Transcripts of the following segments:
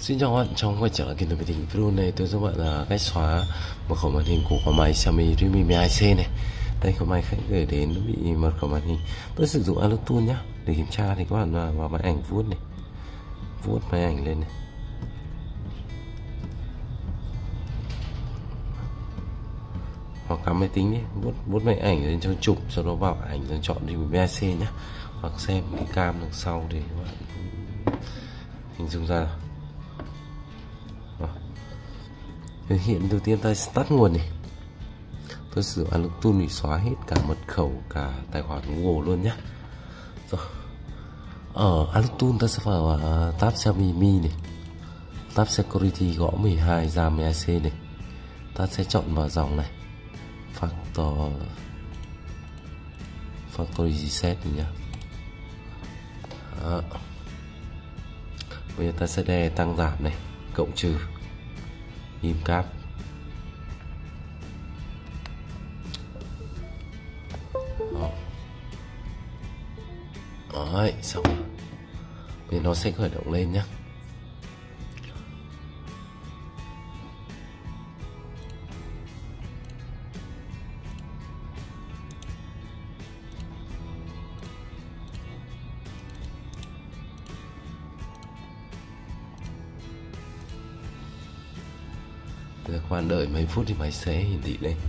Xin chào các bạn, trong quay trở lại kênh Tình video này tôi giúp bạn là cách xóa mật khẩu màn hình của máy Xiaomi Redmi 12C này. Đây có máy khách gửi đến nó bị mật khẩu màn hình. Tôi sử dụng AluTool nhá. Để kiểm tra thì các bạn vào máy ảnh vuốt này, vuốt máy ảnh lên này. Hoặc cắm máy tính đi, vuốt máy ảnh lên cho chụp, sau đó vào ảnh rồi chọn Redmi 12C nhá. Hoặc xem cái cam đằng sau để các bạn hình dung ra. Hiện đầu tiên ta tắt nguồn này. Tôi sử dụng AluTool để xóa hết cả mật khẩu, cả tài khoản Google luôn nhé. Rồi. Ở AluTool ta sẽ vào tab Xiaomi Mi này, tab Security gõ 12 RAM 12C này. Ta sẽ chọn vào dòng này Factory Reset này nhá. Đó. Bây giờ ta sẽ đề tăng giảm này, cộng trừ, im cáp. Đấy, xong. Bây giờ nó sẽ khởi động lên nhé. Các bạn đợi mấy phút thì máy sẽ hiển thị lên.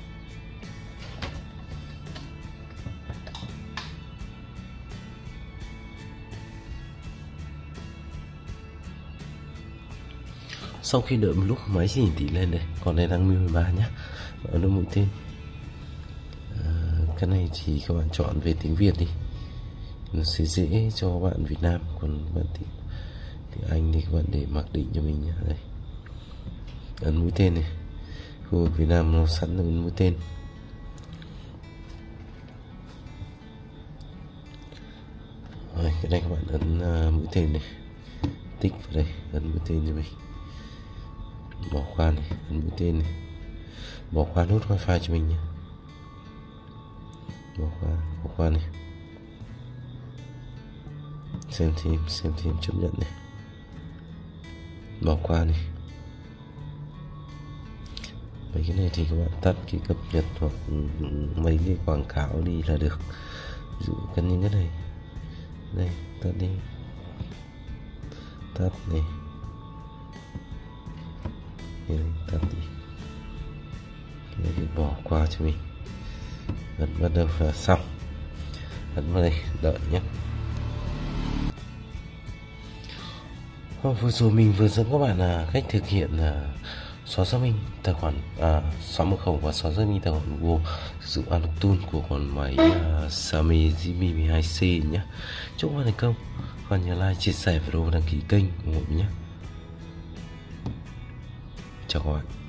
Sau khi đợi một lúc máy sẽ hiển thị lên đây, còn đây đang Mi 13 nhé, ở nó mũi tên. Cái này thì các bạn chọn về tiếng Việt đi, nó sẽ dễ cho các bạn Việt Nam, còn bạn tiếng Anh thì các bạn để mặc định cho mình nhé. Đây, ấn mũi tên này, khu vực Việt Nam nó sẵn là ấn mũi tên. Rồi, cái này các bạn ấn mũi tên này, tích vào đây, ấn mũi tên cho mình. Bỏ qua này, ấn mũi tên này, bỏ qua nút wifi cho mình nhé. Bỏ qua này, xem thêm chấp nhận này, bỏ qua này. Mấy cái này thì các bạn tắt cái cập nhật hoặc mấy cái quảng cáo đi là được. Ví dụ cần những cái này, đây tắt đi, tắt này, tắt đi, cái này bỏ qua cho mình. Ấn bắt đầu là xong, ấn vào đây đợi nhé. Vừa rồi mình vừa dẫn các bạn là cách thực hiện xóa xác minh tài khoản, xóa mật khẩu và xóa xác minh tài khoản Google sử dụng AluTool của con máy Xiaomi Redmi 12C nhé. Chúc các bạn thành công và nhớ like, chia sẻ video và đăng ký kênh ủng hộ mình nhé. Chào các bạn.